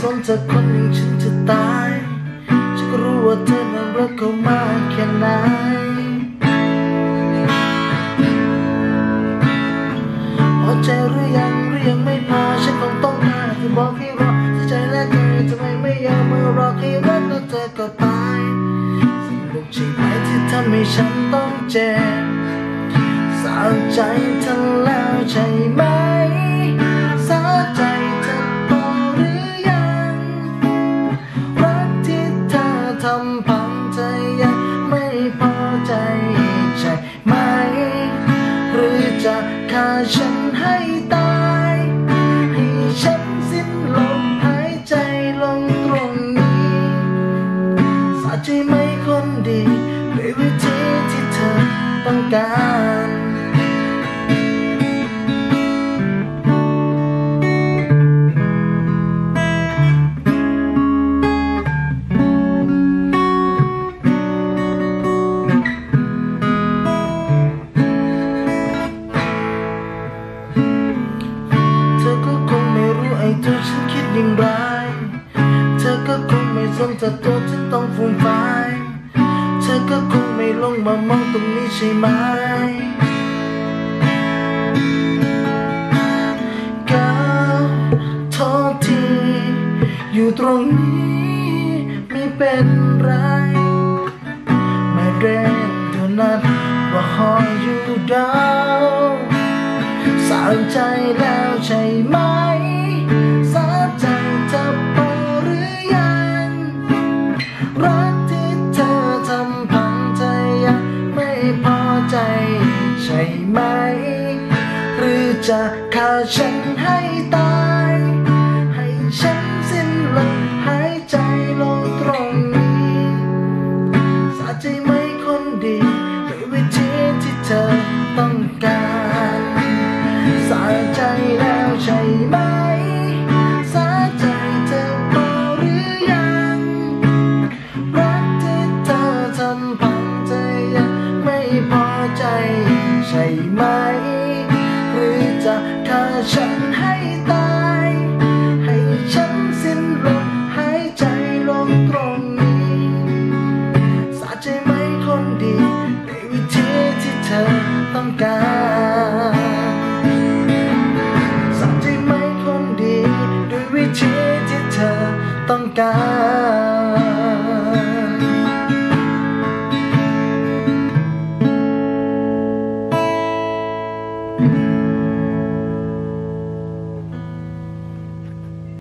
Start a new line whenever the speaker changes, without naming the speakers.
นเธอคนอย่างฉันจะตายฉันก็รู้ว่าเธอนั้นรักเขามากแค่ไหนพอใจหรือยังไม่พอฉันคงต้องการที่บอกให้รอใจและใจทำไมไม่ยอมมารอให้รักแล้วเธอก็ไปสิ่งหนึ่งใช่ไหมที่ทำให้ฉันต้องเจ็บสะใจเธอแล้วใช่ไหมสะใจเธอพอหรือยังรักที่เธอทำพังเธอยังไม่พอใจใช่ไหมหรือจะฆ่าฉันให้ตายให้ฉันสิ้นลมหายใจลงตรงนี้สะใจไหมคนดีด้วยวิธีที่เธอต้องการตัวฉันคิดอย่างไรเธอก็คงไม่สนแต่ตัวฉันต้องฟูมไฟเธอก็คงไม่ลงมามองตรงนี้ใช่ไหมก็โทษทีอยู่ตรงนี้ไม่เป็นไรไม่เร่งเท่านั้นว่าหอยอยู่ดาวสะใจแล้วใช่ไหมสะใจเธอพอหรือยังรักที่เธอทำพังเธอยังไม่พอใจใช่ไหมหรือจะฆ่าฉันให้ตายให้ฉันสิ้นลมหายใจลงตรงนี้สะใจไหมคนดีด้วยวิธีที่เธอต้องการสะใจแล้วใช่ไหมสะใจเธอพอหรือยังรักที่เธอทำพังเธอยังไม่พอใจใช่ไหมหรือจะฆ่าฉันให้ตายให้ฉันสิ้นลมหายใจลงตรงนี้สะใจไหมคนดีในวิธีที่เธอต้องการสะใจไหมคนดีด้วยวิธีที่เธอต้องการ